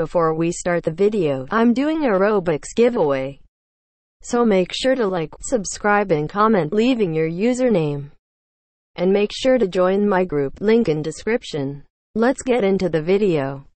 Before we start the video, I'm doing a Robux giveaway. So make sure to like, subscribe and comment leaving your username. And make sure to join my group, link in description. Let's get into the video.